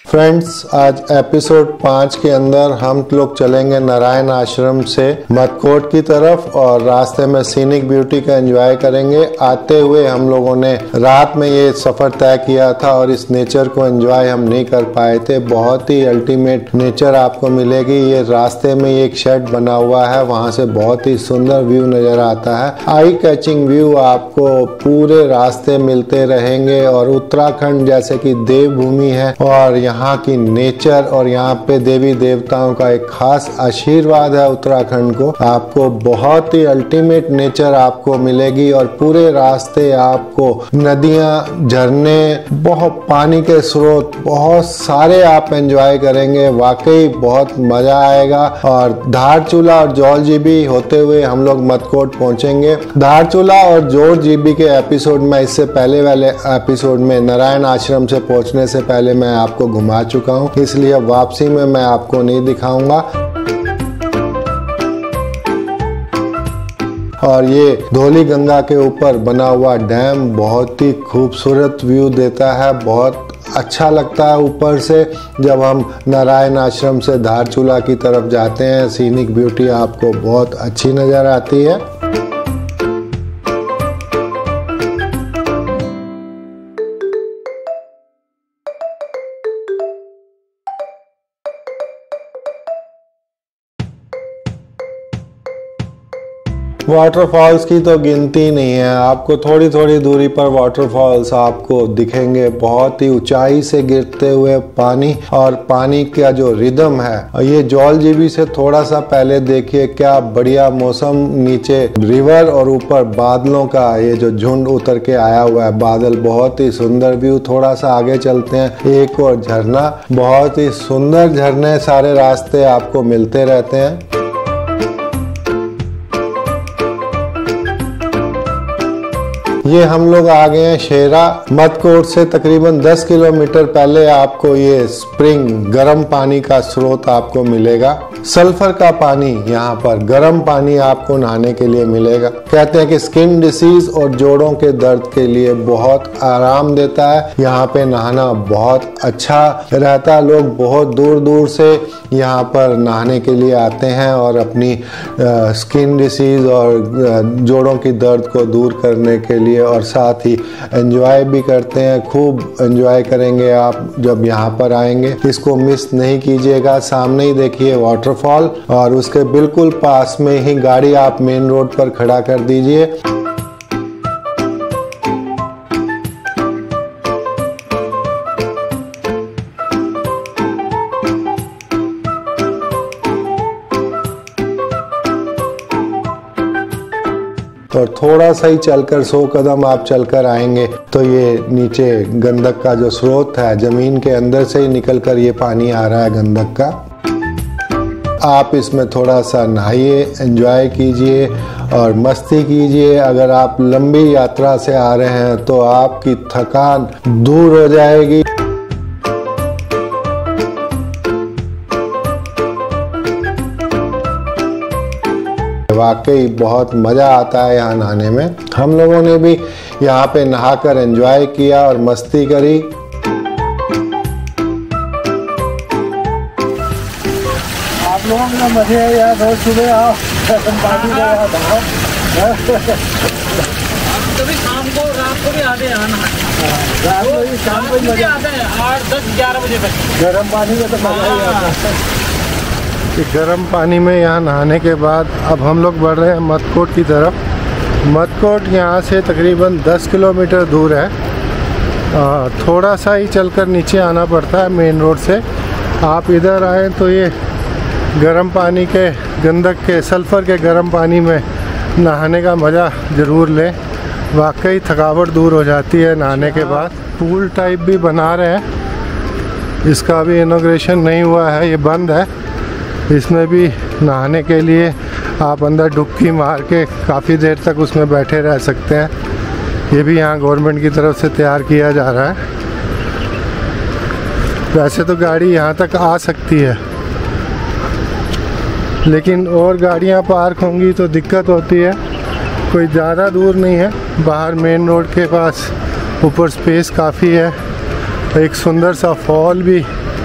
Friends, आज episode 5 के अंदर हम लोग चलेंगे नारायण आश्रम से मदकोट की तरफ और रास्ते में सीनिक ब्यूटी का एंजॉय करेंगे। आते हुए हम लोगों ने रात में ये सफर तय किया था और इस नेचर को एंजॉय हम नहीं कर पाए थे। बहुत ही अल्टीमेट नेचर आपको मिलेगी। ये रास्ते में एक शेड बना हुआ है, वहां से बहुत ही सुंदर व्यू नजर आता है। आई कैचिंग व्यू आपको पूरे रास्ते मिलते रहेंगे और उत्तराखंड जैसे कि देवभूमि है और यहाँ की नेचर और यहाँ पे देवी देवताओं का एक खास आशीर्वाद है उत्तराखंड को। आपको बहुत ही अल्टीमेट नेचर आपको मिलेगी और पूरे रास्ते आपको नदियां, झरने, बहुत पानी के स्रोत, बहुत सारे आप एंजॉय करेंगे। वाकई बहुत मजा आएगा। और धारचूला और जौल जीबी होते हुए हम लोग मदकोट पहुंचेंगे। धारचूला और जौल जीबी के एपिसोड में, इससे पहले वाले एपिसोड में नारायण आश्रम से पहुंचने से पहले मैं आपको घुमा चुका हूं, इसलिए वापसी में मैं आपको नहीं दिखाऊंगा। और ये धौली गंगा के ऊपर बना हुआ डैम बहुत ही खूबसूरत व्यू देता है। बहुत अच्छा लगता है ऊपर से जब हम नारायण आश्रम से धारचूला की तरफ जाते हैं। सीनिक ब्यूटी आपको बहुत अच्छी नजर आती है। वाटरफॉल्स की तो गिनती नहीं है। आपको थोड़ी थोड़ी दूरी पर वाटरफॉल्स आपको दिखेंगे। बहुत ही ऊंचाई से गिरते हुए पानी और पानी का जो रिदम है। और ये जौल जीबी से थोड़ा सा पहले देखिए क्या बढ़िया मौसम। नीचे रिवर और ऊपर बादलों का ये जो झुंड उतर के आया हुआ है, बादल, बहुत ही सुंदर व्यू। थोड़ा सा आगे चलते हैं, एक और झरना, बहुत ही सुंदर झरने सारे रास्ते आपको मिलते रहते हैं। ये हम लोग आ गए हैं शेरा। मदकोट से तकरीबन 10 किलोमीटर पहले आपको ये स्प्रिंग, गर्म पानी का स्रोत आपको मिलेगा। सल्फर का पानी, यहाँ पर गर्म पानी आपको नहाने के लिए मिलेगा। कहते हैं कि स्किन डिसीज और जोड़ों के दर्द के लिए बहुत आराम देता है। यहाँ पे नहाना बहुत अच्छा रहता है। लोग बहुत दूर दूर से यहाँ पर नहाने के लिए आते हैं और अपनी स्किन डिसीज और जोड़ों की दर्द को दूर करने के लिए और साथ ही एंजॉय भी करते हैं। खूब एंजॉय करेंगे आप जब यहाँ पर आएंगे। इसको मिस नहीं कीजिएगा। सामने ही देखिए वाटरफॉल और उसके बिल्कुल पास में ही गाड़ी आप मेन रोड पर खड़ा कर दीजिए। और थोड़ा सा ही चलकर 100 कदम आप चलकर आएंगे तो ये नीचे गंदक का जो स्रोत है, जमीन के अंदर से ही निकलकर ये पानी आ रहा है गंदक का। आप इसमें थोड़ा सा नहाइए, एंजॉय कीजिए और मस्ती कीजिए। अगर आप लंबी यात्रा से आ रहे हैं तो आपकी थकान दूर हो जाएगी। वाकई बहुत मजा आता है यहाँ नहाने में। हम लोगों ने भी यहाँ पे नहाकर एंजॉय किया और मस्ती करी। आप लोगों का मजे है यार। रोज सुबह आओ, पार्टी कभी शाम को, रात को भी आते हैं शाम को मजा आते हैं 8, 10, 11 बजे तक। गर्म पानी में तो मजा ही आता है। गर्म पानी में यहाँ नहाने के बाद अब हम लोग बढ़ रहे हैं मदकोट की तरफ। मदकोट यहाँ से तकरीबन 10 किलोमीटर दूर है। थोड़ा सा ही चलकर नीचे आना पड़ता है मेन रोड से। आप इधर आएँ तो ये गर्म पानी के, गंदक के, सल्फ़र के गर्म पानी में नहाने का मज़ा ज़रूर लें। वाकई थकावट दूर हो जाती है नहाने के बाद। पूल टाइप भी बना रहे हैं। इसका अभी इनॉग्रेशन नहीं हुआ है, ये बंद है। इसमें भी नहाने के लिए आप अंदर डुबकी मार के काफ़ी देर तक उसमें बैठे रह सकते हैं। ये भी यहाँ गवर्नमेंट की तरफ से तैयार किया जा रहा है। वैसे तो गाड़ी यहाँ तक आ सकती है, लेकिन और गाड़ियाँ पार्क होंगी तो दिक्कत होती है। कोई ज़्यादा दूर नहीं है, बाहर मेन रोड के पास ऊपर स्पेस काफ़ी है। एक सुंदर सा फॉल भी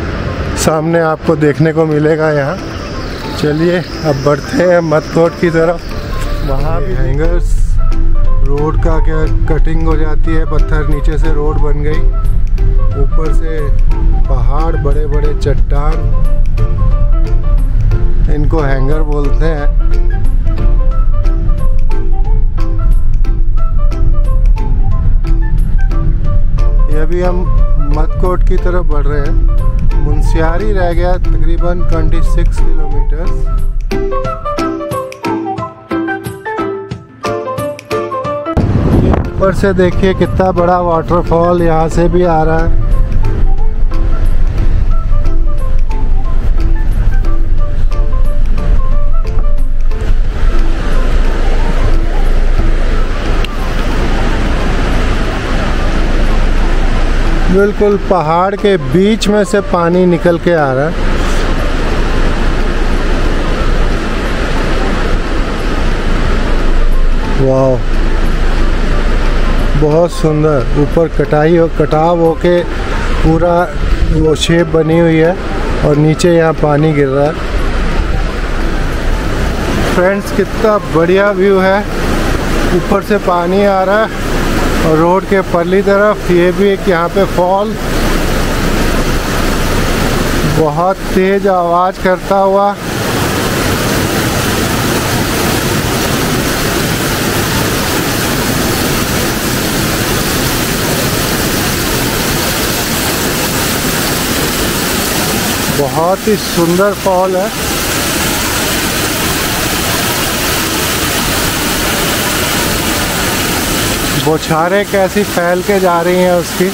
सामने आपको देखने को मिलेगा यहाँ। चलिए अब बढ़ते हैं मदकोट की तरफ। वहाँ भी हैंगर्स, रोड का क्या कटिंग हो जाती है, पत्थर नीचे से रोड बन गई, ऊपर से पहाड़, बड़े बड़े चट्टान, इनको हैंगर बोलते हैं। ये अभी हम मदकोट की तरफ बढ़ रहे हैं। मुंशियारी रह गया तकरीबन 26 किलोमीटर। ऊपर से देखिए कितना बड़ा वाटरफॉल यहाँ से भी आ रहा है। बिल्कुल पहाड़ के बीच में से पानी निकल के आ रहा है। वाह, बहुत सुंदर। ऊपर कटाव होके पूरा वो शेप बनी हुई है और नीचे यहाँ पानी गिर रहा है। फ्रेंड्स, कितना बढ़िया व्यू है। ऊपर से पानी आ रहा है और रोड के परली तरफ ये भी एक यहाँ पे फॉल, बहुत तेज आवाज़ करता हुआ। बहुत ही सुंदर फॉल है। बौछारें कैसी फैल के जा रही हैं उसकी।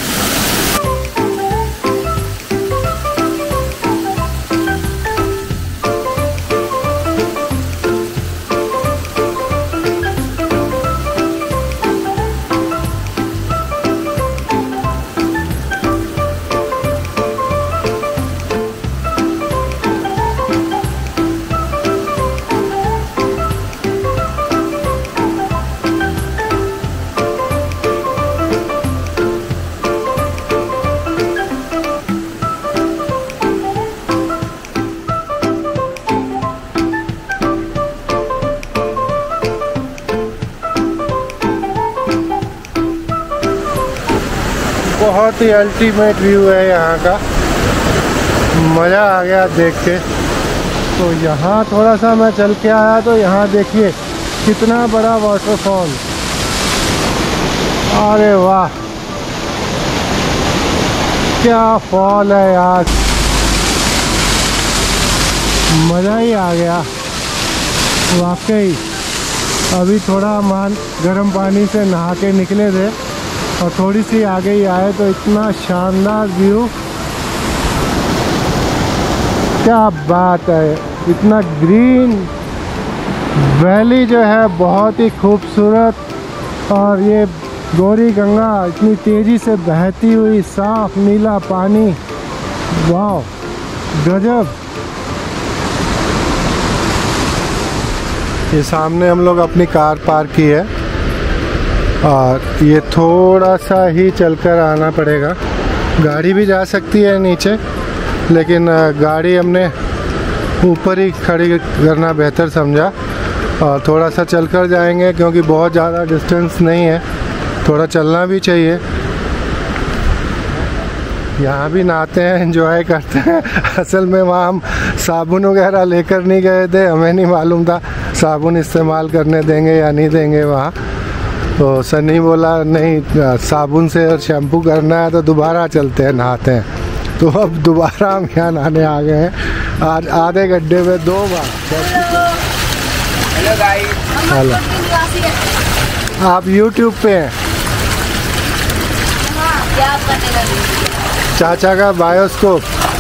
बहुत ही अल्टीमेट व्यू है यहाँ का, मज़ा आ गया देख के। तो यहाँ थोड़ा सा मैं चल के आया तो यहाँ देखिए कितना बड़ा वाटरफॉल। अरे वाह, क्या फॉल है यार, मज़ा ही आ गया वाकई। अभी थोड़ा गर्म पानी से नहा के निकले थे और थोड़ी सी आगे ही आए तो इतना शानदार व्यू, क्या बात है। इतना ग्रीन वैली जो है बहुत ही खूबसूरत। और ये गौरी गंगा इतनी तेज़ी से बहती हुई, साफ नीला पानी, वाह गजब। ये सामने हम लोग अपनी कार पार्क की है और ये थोड़ा सा ही चलकर आना पड़ेगा। गाड़ी भी जा सकती है नीचे, लेकिन गाड़ी हमने ऊपर ही खड़ी करना बेहतर समझा और थोड़ा सा चलकर जाएंगे क्योंकि बहुत ज़्यादा डिस्टेंस नहीं है, थोड़ा चलना भी चाहिए। यहाँ भी नहाते हैं, एंजॉय करते हैं। असल में वहाँ हम साबुन वगैरह लेकर नहीं गए थे, हमें नहीं मालूम था साबुन इस्तेमाल करने देंगे या नहीं देंगे वहाँ। तो सनी बोला नहीं, साबुन से और शैम्पू करना है तो दोबारा चलते हैं, नहाते हैं। तो अब दोबारा हम यहाँ नहाने आ गए हैं। आज आधे गड्ढे में 2 बार। हेलो गाइस, हेलो, आप YouTube पे हैं? चाचा का बायोस्कोप।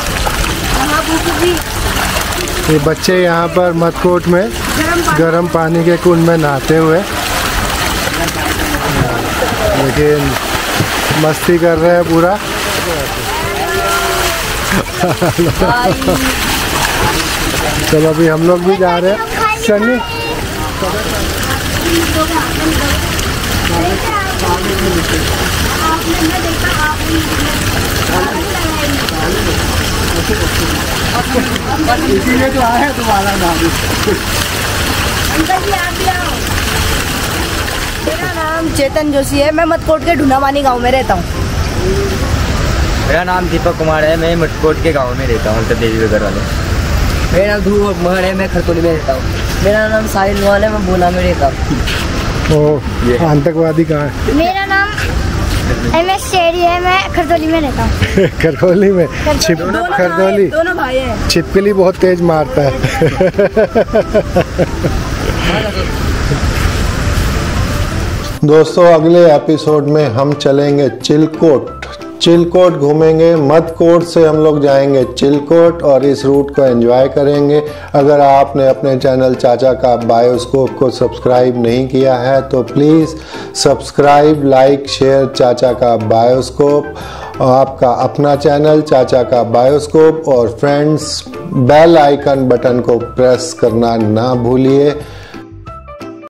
ये बच्चे यहाँ पर मदकोट में गर्म पानी के कुंड में नहाते हुए, लेकिन मस्ती कर रहे हैं पूरा। चलो अभी हम लोग भी जा रहे हैं। सनी इसीलिए तो आए तुम्हारा नाम। मेरा नाम चेतन जोशी है, मैं मटकोट के ढूंढावानी गांव में रहता हूँ। मेरा नाम दीपक कुमार है, मैं मटकोट के गांव में रहता हूँ, देवीनगर वाले। मेरा नाम ध्रुव महर है, मैं खरतौली में रहता हूँ। मेरा नाम साहिल नवाल है, मैं बोला में रहता हूँ। आतंकवादी कहाँ है? मेरा नाम MS शेरी है, मैं खरदौली में रहता हूँ। खरदौली में? खरदौली दोनों भाई हैं। छिपकली बहुत तेज मारता है। दोस्तों अगले एपिसोड में हम चलेंगे चिलकोट घूमेंगे। मदकोट से हम लोग जाएंगे चिलकोट और इस रूट को एंजॉय करेंगे। अगर आपने अपने चैनल चाचा का बायोस्कोप को सब्सक्राइब नहीं किया है तो प्लीज़ सब्सक्राइब, लाइक, शेयर चाचा का बायोस्कोप, आपका अपना चैनल चाचा का बायोस्कोप, और फ्रेंड्स बेल आइकन बटन को प्रेस करना ना भूलिए।